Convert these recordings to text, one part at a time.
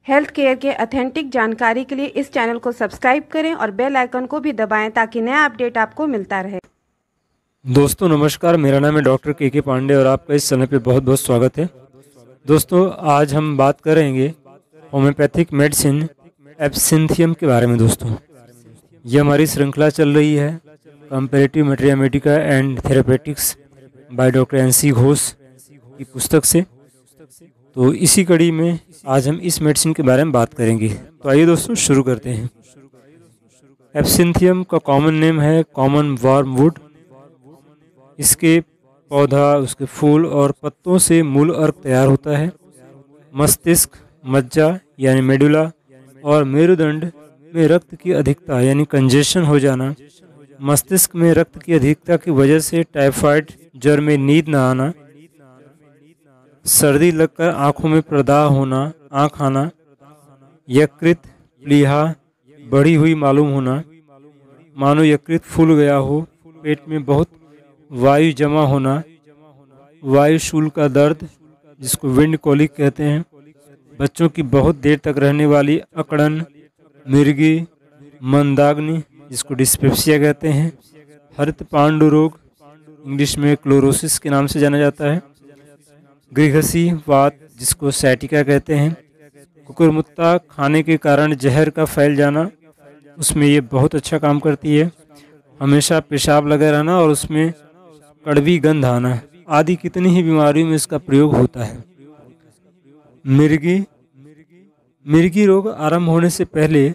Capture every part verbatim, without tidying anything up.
Health care के authentic जानकारी के लिए इस चैनल को सब्सक्राइब करें और बेल आइकन को भी दबाएं ताकि नया अपडेट आपको मिलता रहे। दोस्तों नमस्कार, मेरा नाम है डॉक्टर के के पांडे और आपका इस चैनल पे बहुत बहुत स्वागत है। दोस्तों आज हम बात करेंगे होम्योपैथिक मेडिसिन एब्सिंथियम के बारे में। दोस्तों ये हमारी श्रृंखला चल रही है comparative materia medica and therapeutics by doctor N C Ghosh की पुस्तक से। तो इसी कड़ी में आज हम इस मेडिसिन के बारे में बात करेंगे। तो आइए दोस्तों शुरू करते हैं। एब्सिंथियम का कॉमन नेम है कॉमन वार्मवुड। इसके पौधा, उसके फूल और पत्तों से मूल अर्क तैयार होता है। मस्तिष्क, मज्जा यानी मेडुला और मेरुदंड में रक्त की अधिकता यानी कंजेशन हो जाना, मस्तिष्क में रक्त की अधिकता की वजह से टाइफाइड ज्वर में नींद न आना, सर्दी लगकर आंखों में प्रदाह होना, आँख आना, यकृत प्लीहा बढ़ी हुई मालूम होना, मानो यकृत फूल गया हो, पेट में बहुत वायु जमा होना, वायुशूल का दर्द जिसको विंड कोलिक कहते हैं, बच्चों की बहुत देर तक रहने वाली अकड़न, मिर्गी, मंदाग्नि जिसको डिस्पेप्सिया कहते हैं, हरित पांडु रोग इंग्लिश में क्लोरोसिस के नाम से जाना जाता है, गृहसी वात जिसको सैटिका कहते हैं, कुकुरमुत्ता खाने के कारण जहर का फैल जाना, उसमें ये बहुत अच्छा काम करती है। हमेशा पेशाब लगा रहना और उसमें कड़वी गंध आना आदि कितनी ही बीमारियों में इसका प्रयोग होता है। मिर्गी मिर्गी रोग आरंभ होने से पहले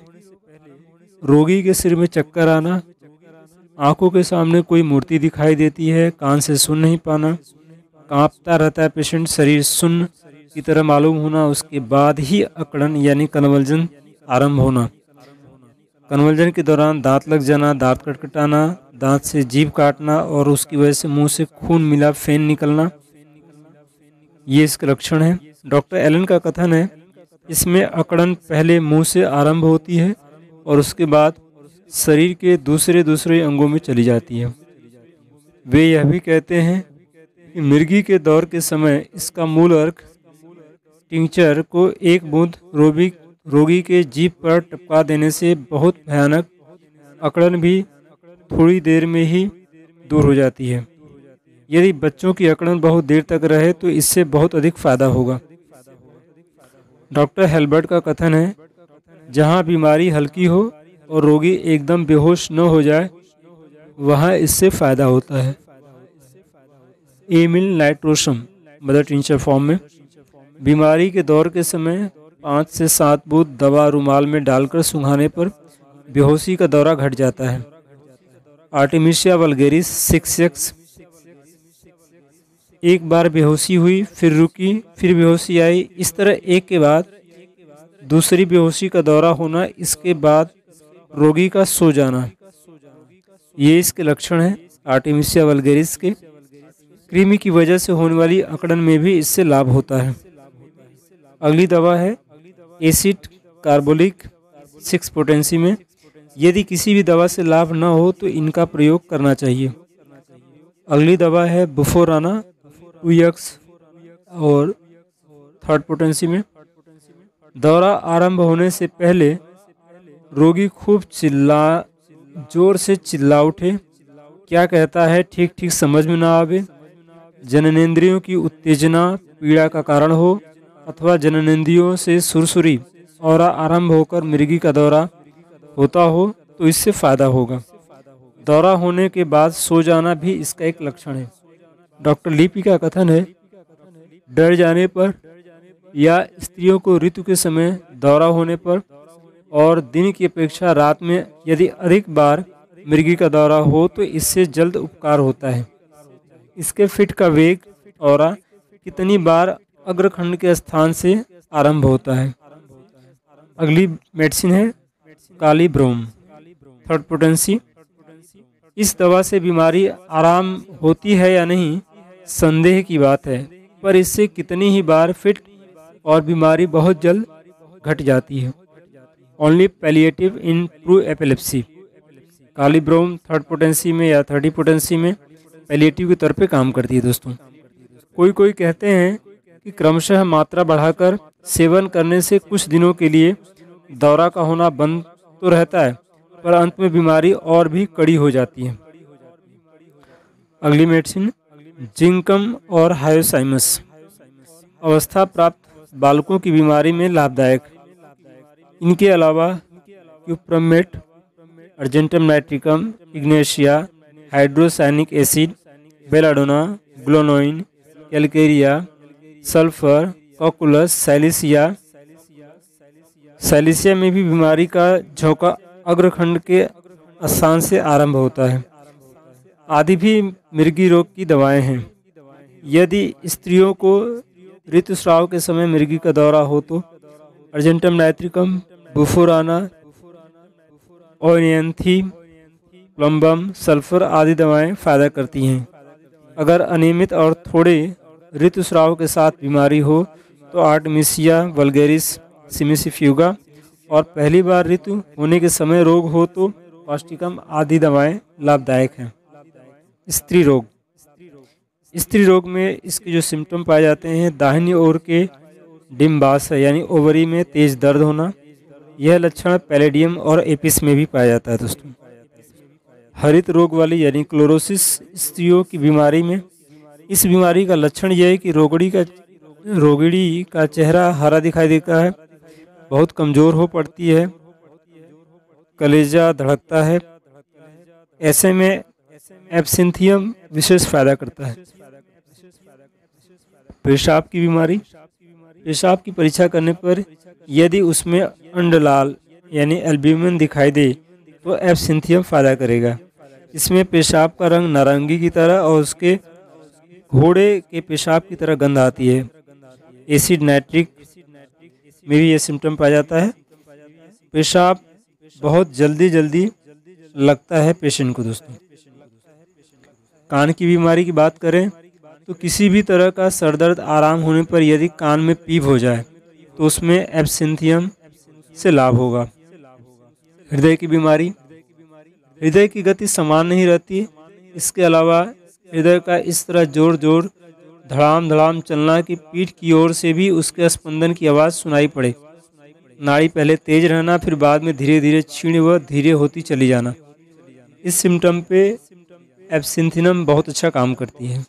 रोगी के सिर में चक्कर आना, आंखों के सामने कोई मूर्ति दिखाई देती है, कान से सुन नहीं पाना, कांपता रहता है पेशेंट, शरीर सुन्न की तरह मालूम होना, उसके बाद ही अकड़न यानी कन्वल्जन आरंभ होना। कन्वल्जन के दौरान दांत लग जाना, दांत कटकटाना, दांत से जीभ काटना और उसकी वजह से मुंह से खून मिला फेन निकलना, ये इसके लक्षण हैं। डॉक्टर एलन का कथन है इसमें अकड़न पहले मुंह से आरंभ होती है और उसके बाद शरीर के दूसरे दूसरे अंगों में चली जाती है। वे यह भी कहते हैं कि मिर्गी के दौर के समय इसका मूल अर्क टिंचर को एक बूंद रोगी रोगी के जीभ पर टपका देने से बहुत भयानक अकड़न भी थोड़ी देर में ही दूर हो जाती है। यदि बच्चों की अकड़न बहुत देर तक रहे तो इससे बहुत अधिक फायदा होगा। डॉक्टर हेल्बर्ट का कथन है जहां बीमारी हल्की हो और रोगी एकदम बेहोश न हो जाए वहां इससे फायदा होता है। Amyl nitrosum mother tincture form में बीमारी के दौर के समय पाँच से सात बूंद दवा रुमाल में डालकर सुंघाने पर बेहोशी का दौरा घट जाता है। आर्टेमिसिया वल्गेरिस सिक्स एक्स एक बार बेहोशी हुई, फिर रुकी, फिर बेहोशी आई, इस तरह एक के बाद दूसरी बेहोशी का दौरा होना, इसके बाद रोगी का सो जाना, ये इसके लक्षण हैं आर्टेमिसिया वल्गेरिस के। कृमि की वजह से होने वाली अकड़न में भी इससे लाभ होता है। अगली दवा है एसिड कार्बोलिक सिक्स पोटेंसी में। यदि किसी भी दवा से लाभ न हो तो इनका प्रयोग करना चाहिए। अगली दवा है बुफोराना टू एक्स और थर्ड पोटेंसी में। दौरा आरंभ होने से पहले रोगी खूब चिल्ला जोर से चिल्ला उठे, क्या कहता है ठीक ठीक समझ में ना आवे, जननेंद्रियों की उत्तेजना पीड़ा का कारण हो अथवा जननेंद्रियों से सुरसुरी और आरंभ होकर मिर्गी का दौरा होता हो तो इससे फायदा होगा। दौरा होने के बाद सो जाना भी इसका एक लक्षण है। डॉक्टर लिपि का कथन है डर जाने पर या स्त्रियों को ऋतु के समय दौरा होने पर और दिन की अपेक्षा रात में यदि अधिक बार मिर्गी का दौरा हो तो इससे जल्द उपकार होता है। इसके फिट का वेग और कितनी बार अग्रखंड के स्थान से आरंभ होता है। अगली मेडिसिन है कालीब्रोम थर्ड पोटेंसी। इस दवा से बीमारी आराम होती है या नहीं संदेह की बात है, पर इससे कितनी ही बार फिट और बीमारी बहुत जल्द घट जाती है। Only palliative in true epilepsy. Kali brom third potency में या थर्टी पोटेंसी में पैलिएटिव के तौर पे काम करती है। दोस्तों कोई कोई कहते हैं कि क्रमशः मात्रा बढ़ाकर सेवन करने से कुछ दिनों के लिए दौरा का होना बंद तो रहता है, पर अंत में बीमारी और भी कड़ी हो जाती है। अगली मेडिसिन जिंकम और हायोसाइमस अवस्था प्राप्त बालकों की बीमारी में लाभदायक। इनके अलावा cuprum met, argentum nitricum, ignatia, hydrocyanic acid, belladonna, glonoine, calcarea, sulphur, cocculus, silicea silicea में भी बीमारी का झोंका अग्रखंड के स्थान से आरंभ होता है। आदि भी मृगी रोग की दवाएं हैं। यदि स्त्रियों को ऋतुस्राव के समय मृगी का दौरा हो तो argentum nitricum, bufo rana, oenanthe, plumbum, sulphur आदि दवाएं फायदा करती हैं। अगर अनियमित और थोड़े ऋतुस्राव के साथ बीमारी हो तो आर्टेमिसिया वल्गैरिस, सिमिसिफ्यूगा और पहली बार ऋतु होने के समय रोग हो तो पॉस्टिकम आदि दवाएं लाभदायक हैं। स्त्री रोग स्त्री रोग में इसके जो सिम्टम पाए जाते हैं, दाहिनी ओर के डिम्बाशय यानी ओवरी में तेज दर्द होना। यह लक्षण पैलेडियम और एपिस में भी पाया जाता है। दोस्तों हरित रोग वाली यानी क्लोरोसिस स्त्रियों की बीमारी में इस बीमारी का लक्षण यह है कि रोगड़ी का रोगिणी का चेहरा हरा दिखाई देता है, बहुत कमजोर हो पड़ती है, कलेजा धड़कता है। ऐसे में एब्सिंथियम विशेष फायदा करता है। पेशाब की बीमारी पेशाब की परीक्षा करने पर यदि उसमें अंडलाल यानी एल्ब्यूमिन दिखाई दे तो एब्सिंथियम फायदा करेगा। इसमें पेशाब का रंग नारंगी की तरह और उसके घोड़े के पेशाब की तरह गंध आती है। एसिड नाइट्रिक में भी यह सिम्टम पाया जाता है। पेशाब बहुत जल्दी जल्दी लगता है पेशेंट को। दोस्तों कान की बीमारी की बात करें तो किसी भी तरह का सरदर्द आराम होने पर यदि कान में पीप हो जाए तो उसमें एब्सिंथियम से लाभ होगा। हृदय की बीमारी हृदय की गति समान नहीं रहती। इसके अलावा हृदय का इस तरह जोर जोर धड़ाम धड़ाम चलना कि पीठ की ओर से भी उसके स्पंदन की आवाज़ सुनाई पड़े। नाड़ी पहले तेज रहना, फिर बाद में धीरे धीरे क्षीण व धीरे होती चली जाना। इस सिम्टम पे एब्सिंथिनम बहुत अच्छा काम करती है।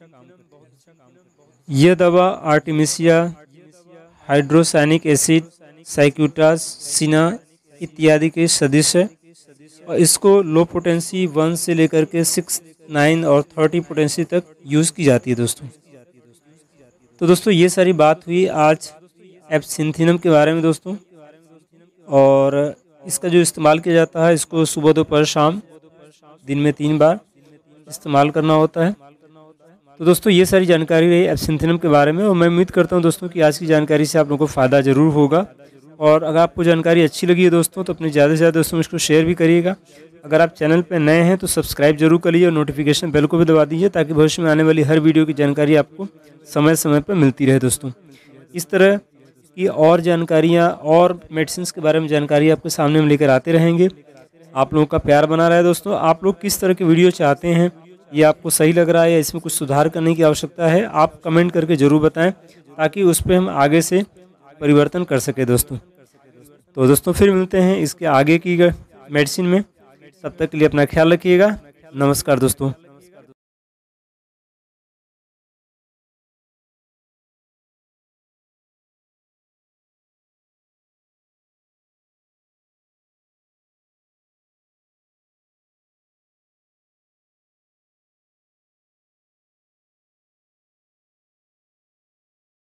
यह दवा artemisia, hydrocyanic acid, cicuta, cina इत्यादि के सदृश है और इसको लो पोटेंसी वन से लेकर के सिक्स नाइन और थर्टी पोटेंसी तक यूज़ की जाती है। दोस्तों तो दोस्तों ये सारी बात हुई आज एब्सिंथिनम के बारे में। दोस्तों और इसका जो इस्तेमाल किया जाता है, इसको सुबह दोपहर शाम दिन में तीन बार इस्तेमाल करना होता है। तो दोस्तों ये सारी जानकारी रही एब्सिंथिनम के बारे में और मैं उम्मीद करता हूँ दोस्तों कि आज की जानकारी से आप लोगों को फ़ायदा ज़रूर होगा। और अगर आपको जानकारी अच्छी लगी है दोस्तों तो अपने ज़्यादा से ज़्यादा दोस्तों में इसको शेयर भी करिएगा। अगर आप चैनल पर नए हैं तो सब्सक्राइब जरूर करिए और नोटिफिकेशन बेल को भी दबा दीजिए ताकि भविष्य में आने वाली हर वीडियो की जानकारी आपको समय समय पर मिलती रहे। दोस्तों इस तरह की और जानकारियाँ और मेडिसिन के बारे में जानकारी आपके सामने हम लेकर आते रहेंगे। आप लोगों का प्यार बना रहा है। दोस्तों आप लोग किस तरह की वीडियो चाहते हैं, ये आपको सही लग रहा है या इसमें कुछ सुधार करने की आवश्यकता है, आप कमेंट करके ज़रूर बताएं ताकि उस पर हम आगे से परिवर्तन कर सके। दोस्तों तो दोस्तों फिर मिलते हैं इसके आगे की मेडिसिन में। तब तक के लिए अपना ख्याल रखिएगा। नमस्कार दोस्तों।